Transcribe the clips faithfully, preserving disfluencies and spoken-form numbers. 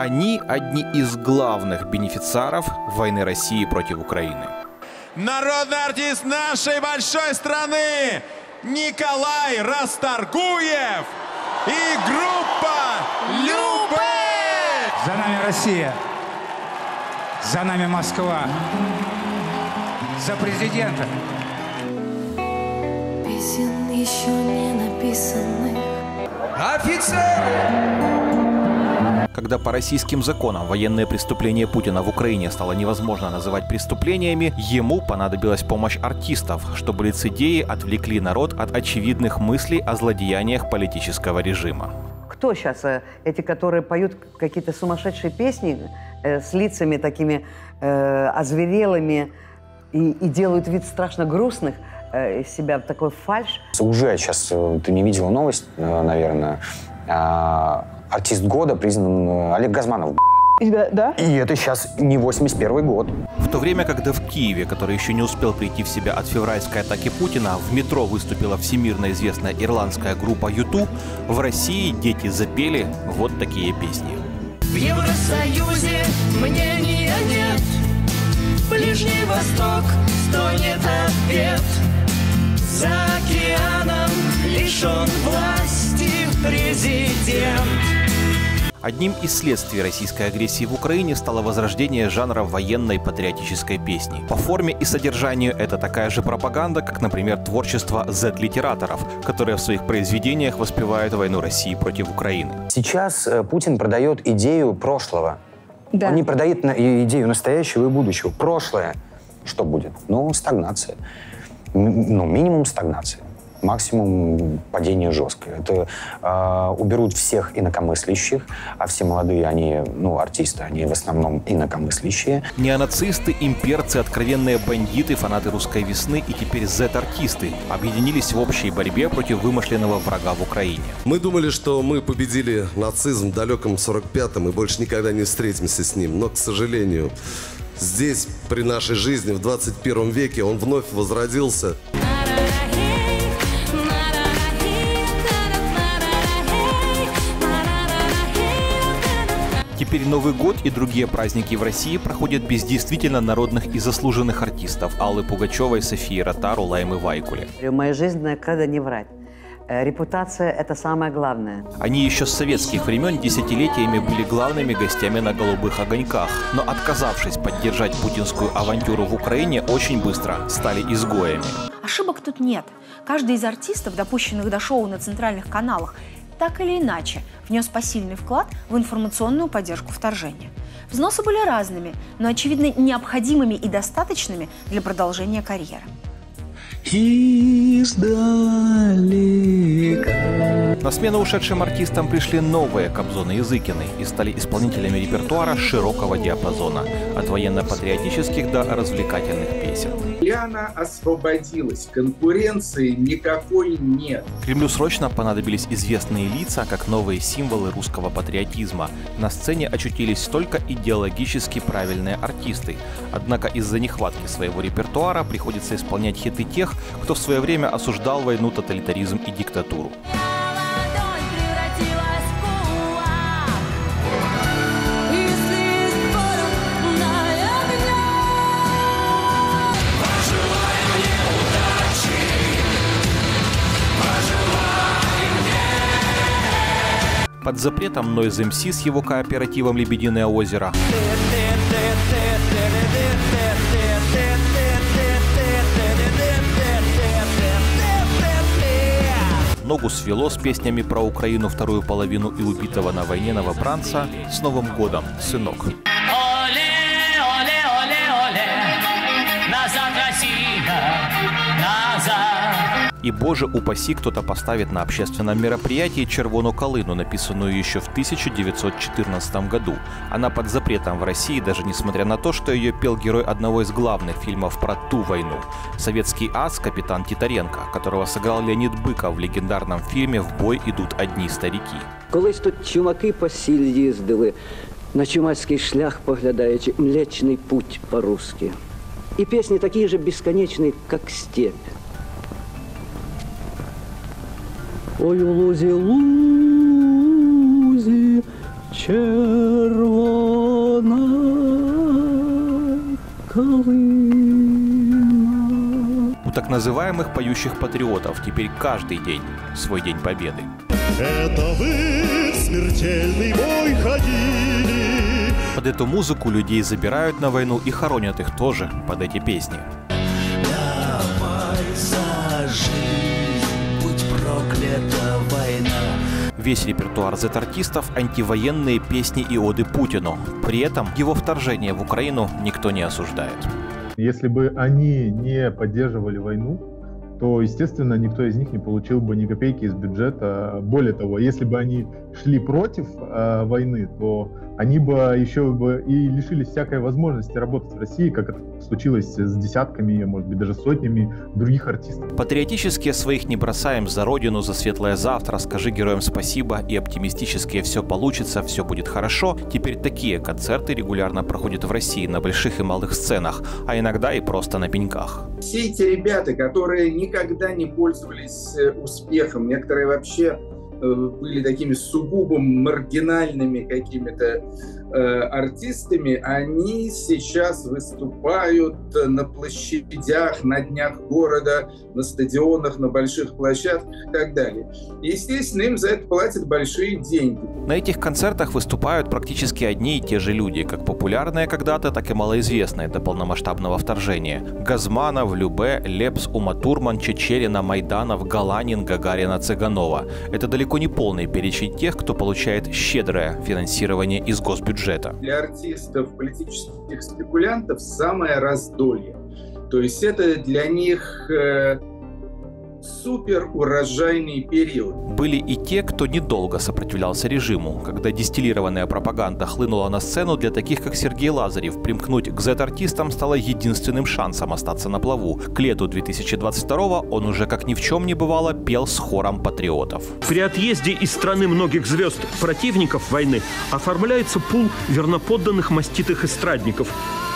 они одни из главных бенефициаров войны России против Украины. Народный артист нашей большой страны Николай Расторгуев и группа «Любэ». За нами Россия, за нами Москва, за президента. Песен еще не написанных. Офицеры! Когда по российским законам военные преступления Путина в Украине стало невозможно называть преступлениями, ему понадобилась помощь артистов, чтобы лицедеи отвлекли народ от очевидных мыслей о злодеяниях политического режима. Кто сейчас эти, которые поют какие-то сумасшедшие песни э, с лицами такими э, озверелыми и, и делают вид страшно грустных, э, из себя такой фальшь? Уже сейчас, ты не видела новость, наверное, артист года признан Олег Газманов. Да, да? И это сейчас не восемьдесят первый год. В то время, когда в Киеве, который еще не успел прийти в себя от февральской атаки Путина, в метро выступила всемирно известная ирландская группа юту, в России дети запели вот такие песни. В Евросоюзе мнения нет, Ближний Восток стонет ответ. За океаном лишен власти президент. Одним из следствий российской агрессии в Украине стало возрождение жанра военной патриотической песни. По форме и содержанию это такая же пропаганда, как, например, творчество зет-литераторов, которые в своих произведениях воспевают войну России против Украины. Сейчас Путин продает идею прошлого. Да. Он не продает идею настоящего и будущего. Прошлое. Что будет? Ну, стагнация. Ну, минимум стагнация. Максимум падение жесткое. Это э, уберут всех инакомыслящих, а все молодые, они, ну, артисты, они в основном инакомыслящие. Неонацисты, имперцы, откровенные бандиты, фанаты русской весны и теперь зет-артисты объединились в общей борьбе против вымышленного врага в Украине. Мы думали, что мы победили нацизм в далеком сорок пятом и больше никогда не встретимся с ним. Но, к сожалению, здесь, при нашей жизни, в двадцать первом веке, он вновь возродился. Теперь Новый год и другие праздники в России проходят без действительно народных и заслуженных артистов Аллы Пугачевой, Софии Ротару, Лаймы Вайкуле. Моя жизненная кредо не врать. Репутация – это самое главное. Они еще с советских времен десятилетиями были главными гостями на «Голубых огоньках», но, отказавшись поддержать путинскую авантюру в Украине, очень быстро стали изгоями. Ошибок тут нет. Каждый из артистов, допущенных до шоу на центральных каналах, так или иначе внес посильный вклад в информационную поддержку вторжения. Взносы были разными, но, очевидно, необходимыми и достаточными для продолжения карьеры. На смену ушедшим артистам пришли новые Кобзоны и Зыкины и стали исполнителями репертуара широкого диапазона, от военно-патриотических до развлекательных песен. Яна освободилась, конкуренции никакой нет. Кремлю срочно понадобились известные лица, как новые символы русского патриотизма. На сцене очутились только идеологически правильные артисты. Однако из-за нехватки своего репертуара приходится исполнять хиты тех, кто в свое время осуждал войну, тоталитаризм и диктатуру. Под запретом Noise эм си с его кооперативом «Лебединое озеро», Ногу свело с песнями про Украину, вторую половину и убитого на войне новобранца. С Новым годом, сынок! И, боже упаси, кто-то поставит на общественном мероприятии «Червону калину», написанную еще в тысяча девятьсот четырнадцатом году. Она под запретом в России, даже несмотря на то, что ее пел герой одного из главных фильмов про ту войну. Советский ас капитан Титаренко, которого сыграл Леонид Быков в легендарном фильме «В бой идут одни старики». Колись тут чумаки по сіль їздили, на чумацький шлях поглядаючи, Млечний путь по-русски. И песни такие же бесконечные, как степь. Ой, у лузі, лузі, червона калина. У так называемых поющих патриотов теперь каждый день свой день победы. Это вы в смертельный бой ходили. Под эту музыку людей забирают на войну и хоронят их тоже под эти песни. Давай за жизнь, будь проклята война. Весь репертуар зет-артистов – антивоенные песни и оды Путину. При этом его вторжение в Украину никто не осуждает. Если бы они не поддерживали войну, то, естественно, никто из них не получил бы ни копейки из бюджета. Более того, если бы они шли против э, войны, то они бы еще бы и лишились всякой возможности работать в России, как это случилось с десятками, может быть, даже сотнями других артистов. Патриотические своих не бросаем за родину, за светлое завтра, скажи героям спасибо, и оптимистические все получится, все будет хорошо. Теперь такие концерты регулярно проходят в России на больших и малых сценах, а иногда и просто на пеньках. Все эти ребята, которые никогда не пользовались успехом, некоторые вообще были такими сугубо маргинальными какими-то э, артистами, они сейчас выступают на площадях, на днях города, на стадионах, на больших площадках и так далее. И, естественно, им за это платят большие деньги. На этих концертах выступают практически одни и те же люди, как популярные когда-то, так и малоизвестные до полномасштабного вторжения. Газманов, Любе, Лепс, Ума Турман, Чечерина, Майданов, Галанин, Гагарина, Цыганова. Это далеко не полный перечень тех, кто получает щедрое финансирование из госбюджета. Для артистов, политических спекулянтов самое раздолье. То есть это для них э, супер урожайный период. Были и те, кто недолго сопротивлялся режиму. Когда дистиллированная пропаганда хлынула на сцену, для таких, как Сергей Лазарев, примкнуть к зет-артистам стало единственным шансом остаться на плаву. К лету две тысячи двадцать второго он уже, как ни в чем не бывало, пел с хором патриотов. При отъезде из страны многих звезд противников войны оформляется пул верноподданных маститых эстрадников.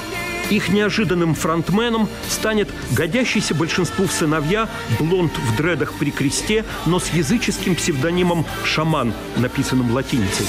Их неожиданным фронтменом станет годящийся большинству в сыновья блонд в дредах при кресте, но с языческим псевдонимом «Шаман», написанным латиницей.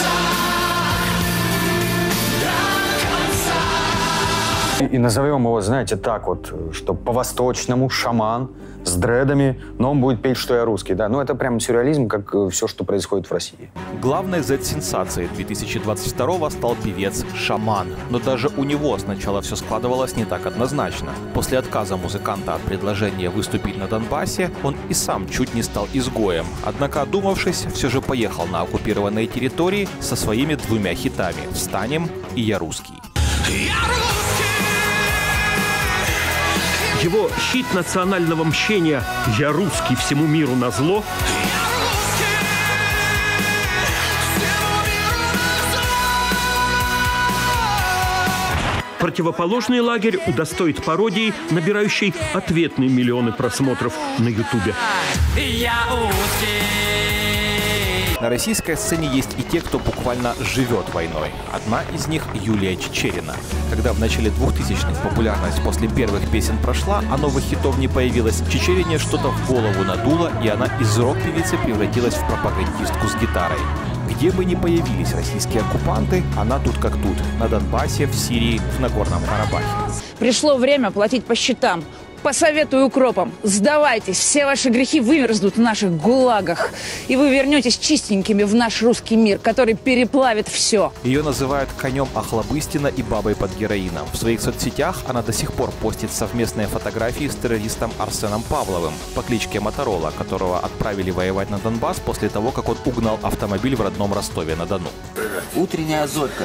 И назовем его, знаете, так вот, что по-восточному шаман с дредами, но он будет петь, что я русский, да. Ну, это прям сюрреализм, как все, что происходит в России. Главной зет-сенсацией две тысячи двадцать второго стал певец Шаман. Но даже у него сначала все складывалось не так однозначно. После отказа музыканта от предложения выступить на Донбассе, он и сам чуть не стал изгоем. Однако, одумавшись, все же поехал на оккупированные территории со своими двумя хитами «Встанем» и «Я русский». Его хит национального мщения «Я русский, всему миру назло» противоположный лагерь удостоит пародии, набирающей ответные миллионы просмотров на Ютубе. На российской сцене есть и те, кто буквально живет войной. Одна из них – Юлия Чечерина. Когда в начале двухтысячных популярность после первых песен прошла, а новых хитов не появилось, Чечерине что-то в голову надуло, и она из рок-певицы превратилась в пропагандистку с гитарой. Где бы ни появились российские оккупанты, она тут как тут. На Донбассе, в Сирии, в Нагорном Карабахе. Пришло время платить по счетам. Посоветую укропам, сдавайтесь, все ваши грехи вымерзнут в наших гулагах, и вы вернетесь чистенькими в наш русский мир, который переплавит все. Ее называют конем Охлобыстина и бабой под героином. В своих соцсетях она до сих пор постит совместные фотографии с террористом Арсеном Павловым по кличке Моторола, которого отправили воевать на Донбасс после того, как он угнал автомобиль в родном Ростове-на-Дону. Утренняя зорька.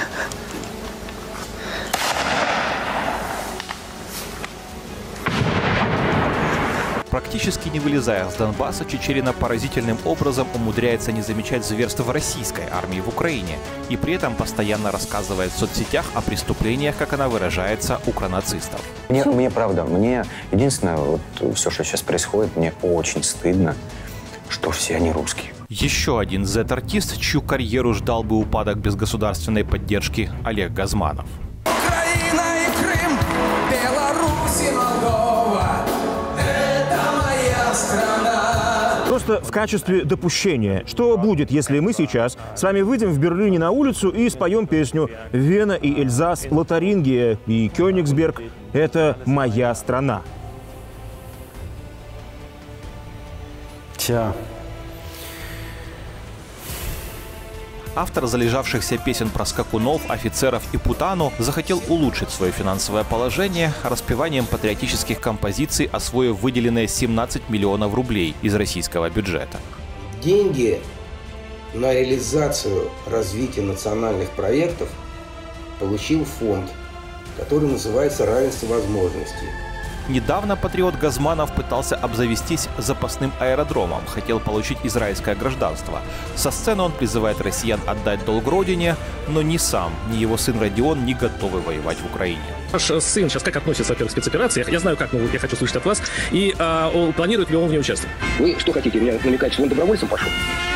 Практически не вылезая с Донбасса, Чечерина поразительным образом умудряется не замечать зверств российской армии в Украине и при этом постоянно рассказывает в соцсетях о преступлениях, как она выражается, укронацистов. Мне, мне правда, мне единственное, вот все, что сейчас происходит, мне очень стыдно, что все они русские. Еще один зет-артист, чью карьеру ждал бы упадок без государственной поддержки, Олег Газманов. Украина и Крым, Беларусь и Молдова. Просто в качестве допущения. Что будет, если мы сейчас с вами выйдем в Берлине на улицу и споем песню «Вена и Эльзас, Лотарингия и Кёнигсберг – это моя страна». Тя. Автор залежавшихся песен про скакунов, офицеров и путану захотел улучшить свое финансовое положение распеванием патриотических композиций, освоив выделенные семнадцать миллионов рублей из российского бюджета. Деньги на реализацию развития национальных проектов получил фонд, который называется «Равенство возможностей». Недавно патриот Газманов пытался обзавестись запасным аэродромом, хотел получить израильское гражданство. Со сцены он призывает россиян отдать долг родине, но ни сам, ни его сын Родион не готовы воевать в Украине. Ваш сын сейчас как относится, во-первых, к спецоперации? Я знаю, как, но я хочу слышать от вас. И а, он, планирует ли он в ней участвовать? Вы что хотите, меня намекать, что он добровольцем пошел?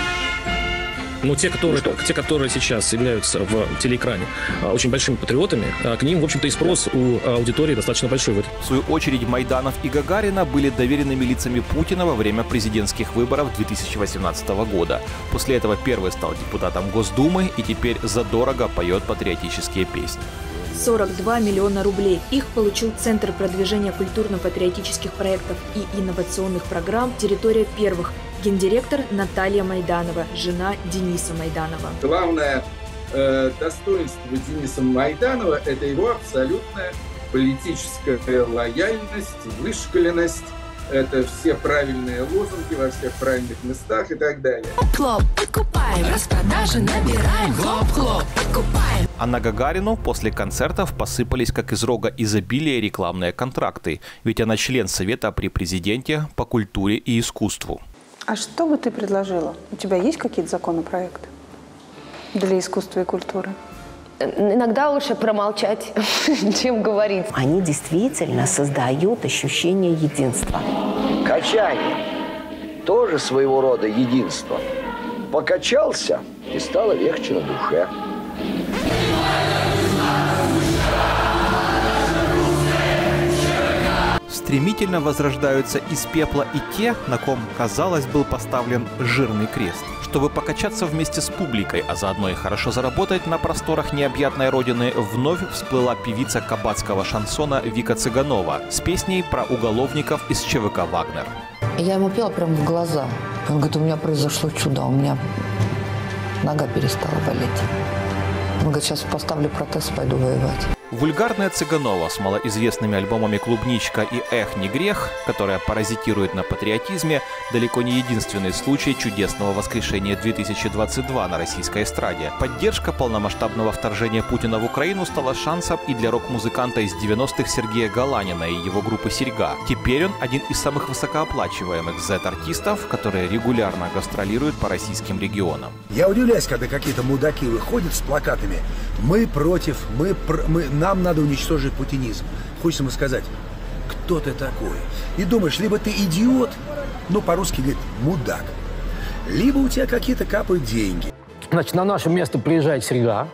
Ну, те, которые, те, которые сейчас являются в телеэкране очень большими патриотами, к ним, в общем-то, и спрос у аудитории достаточно большой. В свою очередь, Майданов и Гагарина были доверенными лицами Путина во время президентских выборов две тысячи восемнадцатого года. После этого первый стал депутатом Госдумы и теперь задорого поет патриотические песни. сорок два миллиона рублей. Их получил Центр продвижения культурно-патриотических проектов и инновационных программ «Территория первых». Гендиректор Наталья Майданова, жена Дениса Майданова. Главное э, достоинство Дениса Майданова – это его абсолютная политическая лояльность, вышкаленность. Это все правильные лозунги во всех правильных местах и так далее. Хлоп, покупаем, распродажи набираем, хлоп-хлоп, покупаем. А на Гагарину после концертов посыпались как из рога изобилия рекламные контракты. Ведь она член Совета при президенте по культуре и искусству. А что бы ты предложила? У тебя есть какие-то законопроекты для искусства и культуры? Иногда лучше промолчать, чем говорить. Они действительно создают ощущение единства. Качание – тоже своего рода единство. Покачался, и стало легче на душе. Стремительно возрождаются из пепла и те, на ком, казалось, был поставлен жирный крест. Чтобы покачаться вместе с публикой, а заодно и хорошо заработать на просторах необъятной родины, вновь всплыла певица кабацкого шансона Вика Цыганова с песней про уголовников из ЧВК «Вагнер». Я ему пела прямо в глаза. Он говорит, у меня произошло чудо, у меня нога перестала болеть. Он говорит, сейчас поставлю протез, пойду воевать. Вульгарная Цыганова с малоизвестными альбомами «Клубничка» и «Эх, не грех», которая паразитирует на патриотизме, далеко не единственный случай чудесного воскрешения две тысячи двадцать два на российской эстраде. Поддержка полномасштабного вторжения Путина в Украину стала шансом и для рок-музыканта из девяностых Сергея Галанина и его группы «Серьга». Теперь он один из самых высокооплачиваемых зет-артистов, которые регулярно гастролируют по российским регионам. Я удивляюсь, когда какие-то мудаки выходят с плакатами «Мы против, мы, пр... мы нам надо уничтожить путинизм». Хочется ему сказать, кто ты такой? И думаешь, либо ты идиот, ну по-русски говорит мудак, либо у тебя какие-то капают деньги. Значит, на наше место приезжает Серьга.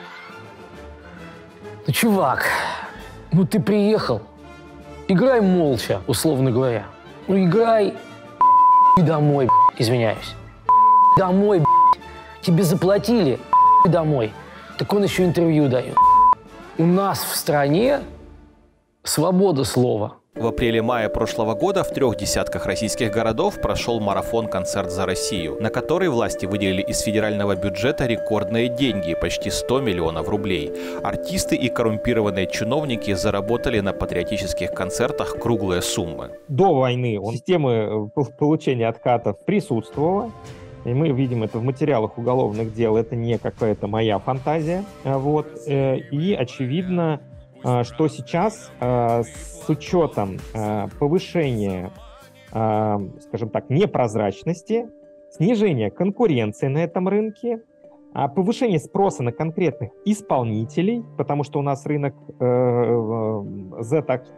Ну, чувак, ну ты приехал, играй молча, условно говоря. Ну играй домой, извиняюсь. Домой, тебе заплатили домой. Так он еще интервью дает. У нас в стране свобода слова. В апреле-мае прошлого года в трех десятках российских городов прошел марафон «Концерт за Россию», на который власти выделили из федерального бюджета рекордные деньги – почти сто миллионов рублей. Артисты и коррумпированные чиновники заработали на патриотических концертах круглые суммы. До войны он система получения откатов присутствовала. И мы видим это в материалах уголовных дел, это не какая-то моя фантазия. Вот. И очевидно, что сейчас с учетом повышения, скажем так, непрозрачности, снижения конкуренции на этом рынке, повышения спроса на конкретных исполнителей, потому что у нас рынок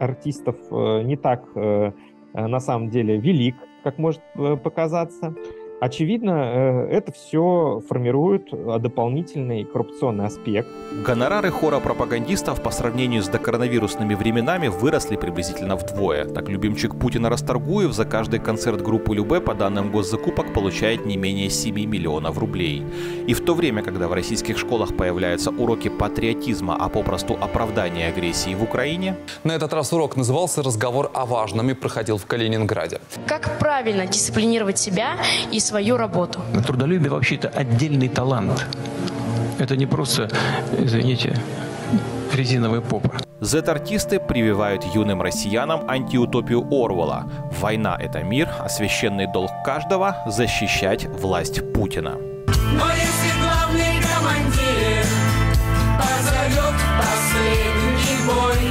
зет-артистов не так на самом деле велик, как может показаться. Очевидно, это все формирует дополнительный коррупционный аспект. Гонорары хора пропагандистов по сравнению с докоронавирусными временами выросли приблизительно вдвое. Так, любимчик Путина Расторгуев за каждый концерт группы Любэ по данным госзакупок получает не менее семи миллионов рублей. И в то время, когда в российских школах появляются уроки патриотизма, а попросту оправдания агрессии в Украине... На этот раз урок назывался «Разговор о важном» и проходил в Калининграде. Как правильно дисциплинировать себя и свою работу? Трудолюбие вообще-то отдельный талант. Это не просто, извините, резиновая попа. Зет-артисты прививают юным россиянам антиутопию Орвелла. Война – это мир, а священный долг каждого – защищать власть Путина. Но если главный командир позовет последний бой,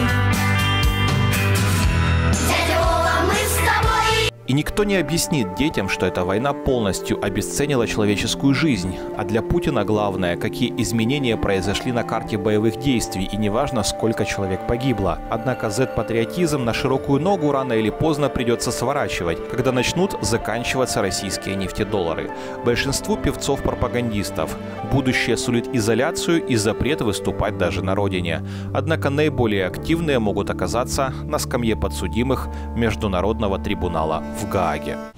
дядя Вова, мы с тобой. И никто не объяснит детям, что эта война полностью обесценила человеческую жизнь. А для Путина главное, какие изменения произошли на карте боевых действий, и неважно, сколько человек погибло. Однако зет-патриотизм на широкую ногу рано или поздно придется сворачивать, когда начнут заканчиваться российские нефтедоллары. Большинству певцов-пропагандистов будущее сулит изоляцию и запрет выступать даже на родине. Однако наиболее активные могут оказаться на скамье подсудимых Международного трибунала в Гааге.